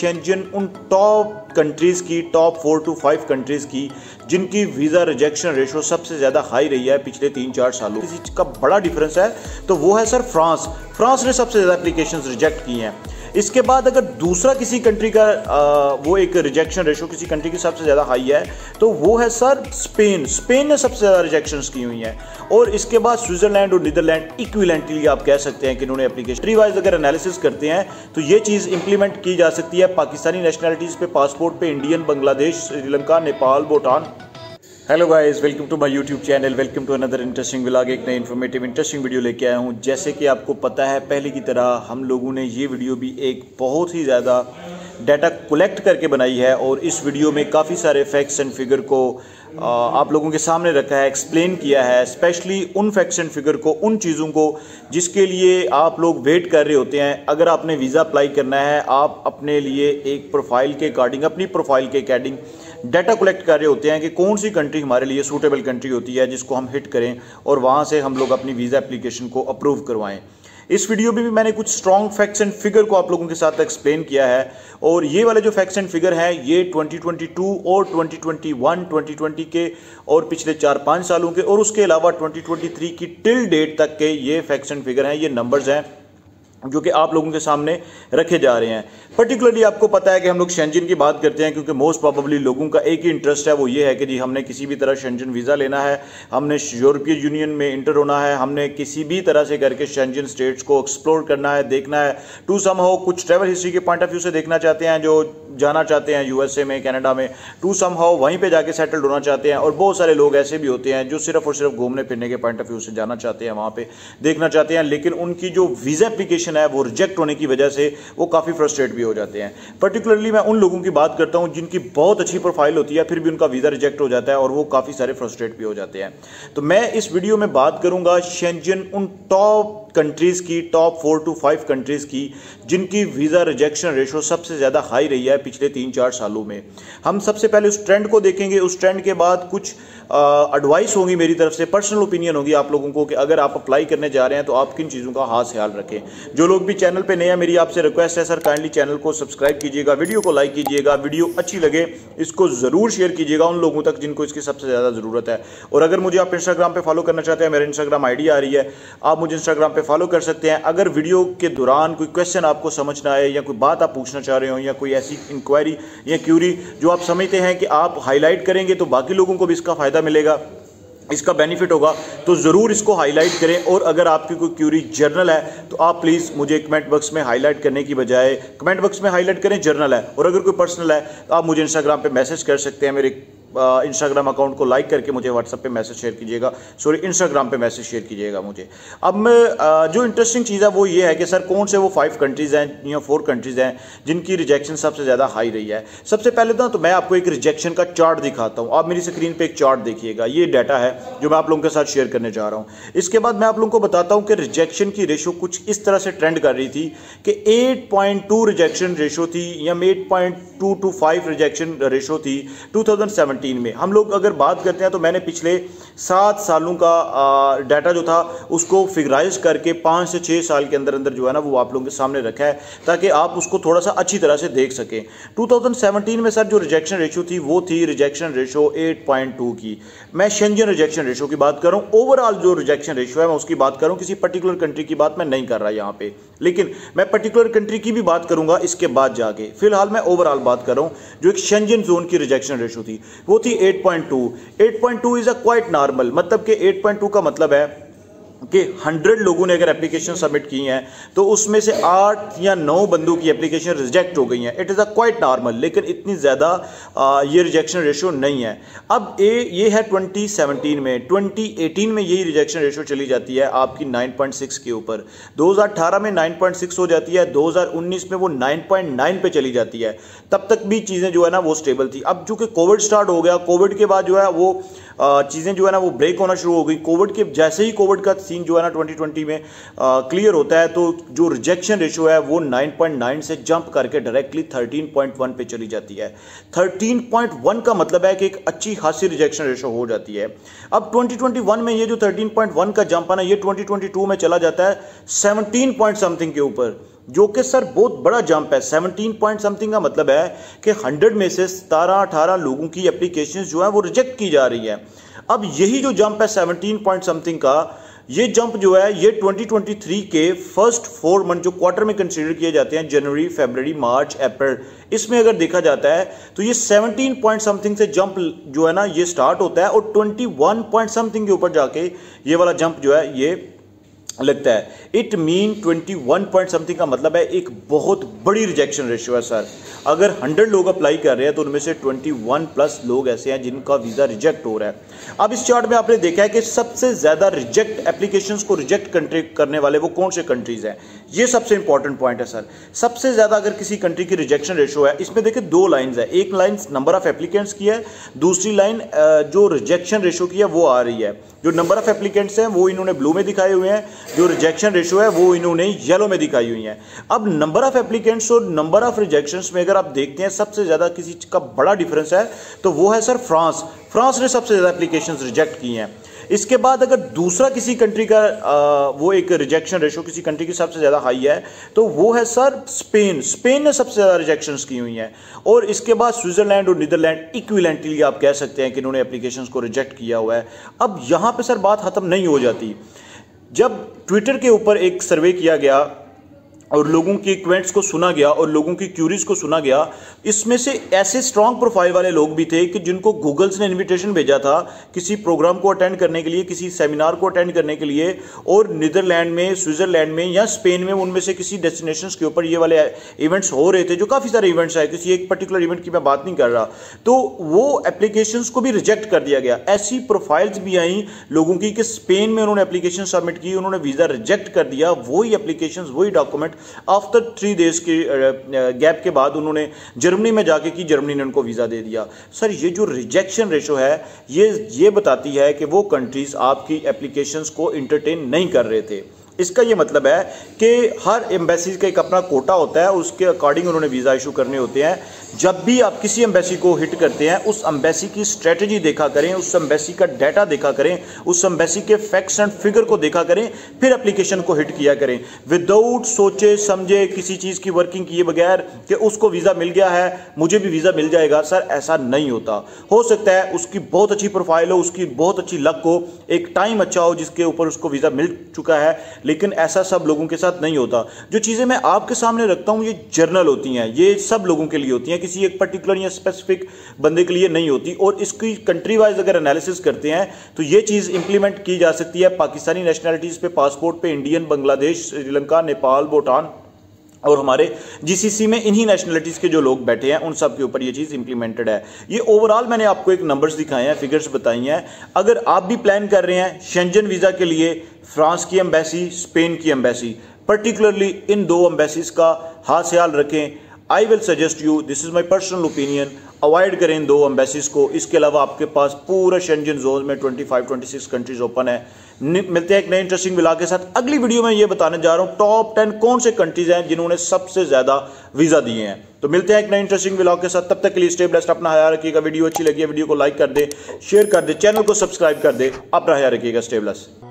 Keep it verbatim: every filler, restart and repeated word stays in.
Shenzhen उन top countries की, top four two five countries की जिनकी वीज़ा रिजेक्शन रेशो सबसे ज़्यादा हाई रही है पिछले तीन चार सालों। किसी का बड़ा डिफरेंस है तो वो है सर फ्रांस। फ्रांस ने सबसे ज़्यादा एप्लीकेशंस रिजेक्ट की हैं। इसके बाद अगर दूसरा किसी कंट्री का आ, वो एक रिजेक्शन रेशो किसी कंट्री की सबसे ज़्यादा हाई है तो वो है सर स्पेन। स्पेन ने सबसे ज़्यादा रिजेक्शंस की हुई हैं। और इसके बाद स्विट्जरलैंड और नीदरलैंड इक्विवेलेंटली आप कह सकते हैं कि इन्होंने एप्लीकेशन ट्री वाइज अगर एनालिसिस करते हैं तो ये चीज़ इंप्लीमेंट की जा सकती है पाकिस्तानी नेशनलिटीज़ पे, पासपोर्ट पे, Indian, Bangladesh, Sri Lanka, Nepal, Bhutan. Hello guys, welcome to my YouTube channel, welcome to another interesting vlog. एक नई इन्फॉर्मेटिव इंटरेस्टिंग वीडियो लेके आया हूँ। जैसे कि आपको पता है, पहले की तरह हम लोगों ने ये वीडियो भी एक बहुत ही ज़्यादा डाटा कलेक्ट करके बनाई है और इस वीडियो में काफ़ी सारे फैक्ट्स एंड फिगर को आप लोगों के सामने रखा है, एक्सप्लेन किया है, स्पेशली उन फैक्ट्स एंड फिगर को, उन चीज़ों को जिसके लिए आप लोग वेट कर रहे होते हैं। अगर आपने वीज़ा अप्लाई करना है, आप अपने लिए एक प्रोफाइल के अकॉर्डिंग, अपनी प्रोफाइल के अकॉर्डिंग डाटा कलेक्ट कर रहे होते हैं कि कौन सी कंट्री हमारे लिए सूटेबल कंट्री होती है जिसको हम हिट करें और वहाँ से हम लोग अपनी वीज़ा एप्लीकेशन को अप्रूव करवाएं। इस वीडियो में भी मैंने कुछ स्ट्रॉन्ग फैक्ट्स एंड फिगर को आप लोगों के साथ एक्सप्लेन किया है और ये वाले जो फैक्ट्स एंड फिगर हैं ये ट्वेंटी ट्वेंटी टू और twenty twenty one, twenty twenty के और पिछले चार पाँच सालों के और उसके अलावा ट्वेंटी ट्वेंटी थ्री की टिल डेट तक के ये फैक्ट्स एंड फिगर हैं, ये नंबर्स हैं जो कि आप लोगों के सामने रखे जा रहे हैं। पर्टिकुलरली आपको पता है कि हम लोग शेंजन की बात करते हैं क्योंकि मोस्ट प्रोबेबली लोगों का एक ही इंटरेस्ट है, वो ये है कि जी हमने किसी भी तरह शेंजन वीज़ा लेना है, हमने यूरोपीय यूनियन में इंटर होना है, हमने किसी भी तरह से करके शेंजन स्टेट्स को एक्सप्लोर करना है, देखना है। टू सम हाउ कुछ ट्रैवल हिस्ट्री के पॉइंट ऑफ व्यू से देखना चाहते हैं, जो जाना चाहते हैं यूएसए में, कनाडा में, टू सम हाउ वहीं पे जाके सेटल्ड होना चाहते हैं। और बहुत सारे लोग ऐसे भी होते हैं जो सिर्फ और सिर्फ घूमने फिरने के पॉइंट ऑफ व्यू से जाना चाहते हैं, वहाँ पे देखना चाहते हैं, लेकिन उनकी जो वीज़ा एप्लीकेशन है वो रिजेक्ट होने की वजह से वो काफ़ी फ्रस्ट्रेट भी हो जाते हैं। पर्टिकुलरली मैं उन लोगों की बात करता हूं जिनकी बहुत अच्छी प्रोफाइल होती है फिर भी उनका वीज़ा रिजेक्ट हो जाता है और वो काफ़ी सारे फ्रस्ट्रेट भी हो जाते हैं। तो मैं इस वीडियो में बात करूंगा शेंजन उन टॉप कंट्रीज़ की, top four two five countries की जिनकी वीज़ा रिजेक्शन रेशो सबसे ज़्यादा हाई रही है पिछले तीन चार सालों में। हम सबसे पहले उस ट्रेंड को देखेंगे, उस ट्रेंड के बाद कुछ एडवाइस होगी मेरी तरफ से, पर्सनल ओपिनियन होगी आप लोगों को कि अगर आप अप्लाई करने जा रहे हैं तो आप किन चीज़ों का खास ख्याल रखें। जो लोग भी चैनल पे नए हैं, मेरी आपसे रिक्वेस्ट है सर काइंडली चैनल को सब्सक्राइब कीजिएगा, वीडियो को लाइक कीजिएगा, वीडियो अच्छी लगे इसको ज़रूर शेयर कीजिएगा उन लोगों तक जिनको इसकी सबसे ज़्यादा ज़रूरत है। और अगर मुझे आप इंस्टाग्राम पर फॉलो करना चाहते हैं, मेरा इंस्टाग्राम आई डी आ रही है, आप मुझे इंस्टाग्राम पर फॉलो कर सकते हैं। अगर वीडियो के दौरान कोई क्वेश्चन आपको समझ ना आए या कोई बात आप पूछना चाह रहे हो या कोई ऐसी इंक्वायरी या क्यूरी जो आप समझते हैं कि आप हाईलाइट करेंगे तो बाकी लोगों को भी इसका फ़ायदा मिलेगा, इसका बेनिफिट होगा, तो ज़रूर इसको हाईलाइट करें। और अगर आपकी कोई क्यूरी जर्नल है तो आप प्लीज़ मुझे कमेंट बॉक्स में हाईलाइट करने की बजाय कमेंट बॉक्स में हाईलाइट करें जर्नल है। और अगर कोई पर्सनल है तो आप मुझे इंस्टाग्राम पे मैसेज कर सकते हैं, मेरे इंस्टाग्राम अकाउंट को लाइक करके मुझे व्हाट्सएप पे मैसेज शेयर कीजिएगा, सॉरी इंस्टाग्राम पे मैसेज शेयर कीजिएगा मुझे। अब मैं जो इंटरेस्टिंग चीज़ है वो ये है कि सर कौन से वो फाइव कंट्रीज़ हैं या फोर कंट्रीज़ हैं जिनकी रिजेक्शन सबसे ज़्यादा हाई रही है। सबसे पहले तो, तो मैं आपको एक रिजेक्शन का चार्ट दिखाता हूँ। आप मेरी स्क्रीन पर एक चार्ट देखिएगा, ये डाटा है जो मैं आप लोगों के साथ शेयर करने जा रहा हूँ। इसके बाद मैं आप लोगों को बताता हूँ कि रिजेक्शन की रेशो कुछ इस तरह से ट्रेंड कर रही थी कि eight point two rejection ratio थी या eight point two two five rejection ratio थी टू थाउजेंड सेवेंटीन में। हम लोग अगर बात करते हैं तो मैंने पिछले सात सालों का डाटा जो था उसको फिगराइज करके पाँच से छः साल के अंदर अंदर जो है ना वो आप लोगों के सामने रखा है ताकि आप उसको थोड़ा सा अच्छी तरह से देख सकें। टू थाउजेंड सेवेंटीन में सर जो रिजेक्शन रेशो थी वो थी rejection ratio eight point two की। मैं शेंजन रिजेक्शन रेशो की बात कर रहा हूँ। ओवरऑल जो रिजेक्शन रेशो है मैं उसकी बात कर रहा हूँ, किसी पर्टिकुलर कंट्री की बात मैं नहीं कर रहा यहाँ पे, लेकिन मैं पर्टिकुलर कंट्री की भी बात करूंगा इसके बाद जाके। फिलहाल मैं ओवरऑल बात कर रहा हूँ। जो एक शेंजन जोन की रिजेक्शन रेशो थी वो थी eight point two. Eight point two is a quite normal, मतलब कि एट पॉइंट टू का मतलब है कि हंड्रेड लोगों ने अगर एप्लीकेशन सबमिट की हैं तो उसमें से आठ या नौ बंदों की एप्लीकेशन रिजेक्ट हो गई हैं। It is a quite normal, लेकिन इतनी ज़्यादा ये रिजेक्शन रेशो नहीं है। अब ए ये है ट्वेंटी सेवेंटीन में, ट्वेंटी एटीन में यही रिजेक्शन रेशो चली जाती है आपकी नाइन पॉइंट सिक्स के ऊपर, दो हज़ार अठारह में नाइन पॉइंट सिक्स हो जाती है, दो हज़ार उन्नीस में वो नाइन पॉइंट नाइन पे चली जाती है। तब तक भी चीज़ें जो है ना वो स्टेबल थी। अब चूंकि कोविड स्टार्ट हो गया, कोविड के बाद जो है वो चीज़ें जो है ना वो ब्रेक होना शुरू हो गई। कोविड के जैसे ही कोविड का सीन जो है ना ट्वेंटी ट्वेंटी में क्लियर होता है तो जो रिजेक्शन रेशो है वो नाइन पॉइंट नाइन से जंप करके डायरेक्टली थर्टीन पॉइंट वन पे चली जाती है। थर्टीन पॉइंट वन का मतलब है कि एक अच्छी खासी रिजेक्शन रेशो हो जाती है। अब ट्वेंटी ट्वेंटी वन में ये जो थर्टीन पॉइंट वन का जंप है ना ये ट्वेंटी ट्वेंटी टू में चला जाता है सेवनटीन पॉइंट समथिंग के ऊपर। जो कि सर बहुत बड़ा जंप है। सत्रह पॉइंट समथिंग का मतलब है कि सौ में से सत्रह अठारह लोगों की एप्लीकेशंस जो है वो रिजेक्ट की जा रही है। अब यही जो जंप है सत्रह पॉइंट समथिंग का, ये जंप जो है ये दो हज़ार तेईस के फर्स्ट फोर मंथ जो क्वार्टर में कंसीडर किए जाते हैं, जनवरी, फरवरी, मार्च, अप्रैल, इसमें अगर देखा जाता है तो ये सत्रह पॉइंट समथिंग से जंप जो है ना ये स्टार्ट होता है और इक्कीस पॉइंट समथिंग के ऊपर जाके ये वाला जंप जो है ये लगता है। इट मीन इक्कीस पॉइंट समथिंग का मतलब है एक बहुत बड़ी रिजेक्शन रेशियो है सर। अगर सौ लोग अप्लाई कर रहे हैं तो उनमें से इक्कीस प्लस लोग ऐसे हैं जिनका वीज़ा रिजेक्ट हो रहा है। अब इस चार्ट में आपने देखा है कि सबसे ज़्यादा रिजेक्ट एप्लीकेशंस को रिजेक्ट कंट्री करने वाले वो कौन से कंट्रीज़ हैं, ये सबसे इंपॉर्टेंट पॉइंट है सर। सबसे ज़्यादा अगर किसी कंट्री की रिजेक्शन रेशियो है, इसमें देखिए दो लाइन्स है, एक लाइन नंबर ऑफ एप्लीकेंट्स की है, दूसरी लाइन जो रिजेक्शन रेशियो की है वो आ रही है। जो नंबर ऑफ एप्लीकेंट्स हैं वो इन्होंने ब्लू में दिखाए हुए हैं, जो रिजेक्शन रेशियो है वो इन्होंने येलो में दिखाई हुई है। अब नंबर ऑफ एप्लीकेंट्स और नंबर ऑफ रिजेक्शंस में अगर आप देखते हैं सबसे ज़्यादा किसी का बड़ा डिफरेंस है तो वो है सर फ्रांस। फ्रांस ने सबसे ज़्यादा एप्लीकेशंस रिजेक्ट की हैं। इसके बाद अगर दूसरा किसी कंट्री का आ, वो एक रिजेक्शन रेशियो किसी कंट्री की सबसे ज़्यादा हाई है तो वो है सर स्पेन। स्पेन ने सबसे ज़्यादा रिजेक्शंस की हुई हैं। और इसके बाद स्विट्जरलैंड और नीदरलैंड इक्विवेलेंटली आप कह सकते हैं कि इन्होंने एप्लीकेशंस को रिजेक्ट किया हुआ है। अब यहाँ पे सर बात ख़त्म नहीं हो जाती। जब ट्विटर के ऊपर एक सर्वे किया गया और लोगों की कमेंट्स को सुना गया और लोगों की क्यूरीज को सुना गया, इसमें से ऐसे स्ट्रांग प्रोफाइल वाले लोग भी थे कि जिनको गूगल्स ने इनविटेशन भेजा था किसी प्रोग्राम को अटेंड करने के लिए, किसी सेमिनार को अटेंड करने के लिए, और नीदरलैंड में, स्विट्जरलैंड में या स्पेन में उनमें से किसी डेस्टिनेशंस के ऊपर ये वाले इवेंट्स हो रहे थे, जो काफ़ी सारे इवेंट्स है, किसी एक पर्टिकुलर इवेंट की मैं बात नहीं कर रहा। तो वो एप्लीकेशंस को भी रिजेक्ट कर दिया गया। ऐसी प्रोफाइल्स भी आई लोगों की कि स्पेन में उन्होंने एप्लीकेशन सबमिट की, उन्होंने वीज़ा रिजेक्ट कर दिया, वही एप्लीकेशंस वही डॉक्यूमेंट आफ्टर थ्री डेज के गैप के बाद उन्होंने जर्मनी में जाके की, जर्मनी ने उनको वीज़ा दे दिया। सर ये जो रिजेक्शन रेशो है ये ये बताती है कि वो कंट्रीज आपकी एप्लीकेशंस को इंटरटेन नहीं कर रहे थे। इसका ये मतलब है कि हर एम्बेसी का एक अपना कोटा होता है, उसके अकॉर्डिंग उन्होंने वीज़ा इशू करने होते हैं। जब भी आप किसी एम्बेसी को हिट करते हैं, उस एम्बेसी की स्ट्रेटजी देखा करें, उस एम्बेसी का डाटा देखा करें, उस एम्बेसी के फैक्ट्स एंड फिगर को देखा करें, फिर एप्लीकेशन को हिट किया करें। विदाउट सोचे समझे किसी चीज़ की वर्किंग किए बगैर कि उसको वीज़ा मिल गया है, मुझे भी वीज़ा मिल जाएगा, सर ऐसा नहीं होता। हो सकता है उसकी बहुत अच्छी प्रोफाइल हो, उसकी बहुत अच्छी लक हो, एक टाइम अच्छा हो जिसके ऊपर उसको वीज़ा मिल चुका है, लेकिन ऐसा सब लोगों के साथ नहीं होता। जो चीज़ें मैं आपके सामने रखता हूँ ये जर्नल होती हैं, ये सब लोगों के लिए होती हैं, किसी एक पर्टिकुलर या स्पेसिफिक बंदे के लिए नहीं होती। और इसकी कंट्री वाइज अगर एनालिसिस करते हैं तो ये चीज़ इंप्लीमेंट की जा सकती है पाकिस्तानी नेशनैलिटीज़ पे, पासपोर्ट पे, इंडियन, बांग्लादेश, श्रीलंका, नेपाल, भूटान और हमारे जीसीसी में इन्हीं नेशनलिटीज़ के जो लोग बैठे हैं उन सब के ऊपर ये चीज़ इंप्लीमेंटेड है। ये ओवरऑल मैंने आपको एक नंबर्स दिखाए हैं, फिगर्स बताई हैं। अगर आप भी प्लान कर रहे हैं शेंजन वीज़ा के लिए, फ्रांस की एम्बेसी, स्पेन की एम्बेसी, पर्टिकुलरली इन दो एम्बेसीज का खास ख्याल रखें। I will suggest you, this is my personal opinion, avoid करें इन दो एम्बेसीज को। इसके अलावा आपके पास पूरा शेंजन जोन में पच्चीस छब्बीस कंट्रीज ओपन है। मिलते हैं एक नए इंटरेस्टिंग व्लॉग के साथ। अगली वीडियो में ये बताने जा रहा हूँ टॉप टेन कौन से कंट्रीज हैं जिन्होंने सबसे ज्यादा वीजा दिए हैं। तो मिलते हैं एक नए इंटरेस्टिंग व्लॉग के साथ, तब तक के लिए स्टे ब्लेस्ड, अपना ख्याल रखिएगा। वीडियो अच्छी लगी है वीडियो को लाइक कर दे, शेयर कर दे, चैनल को सब्सक्राइब कर दे, अपना ख्याल रखिएगा। Stay blessed.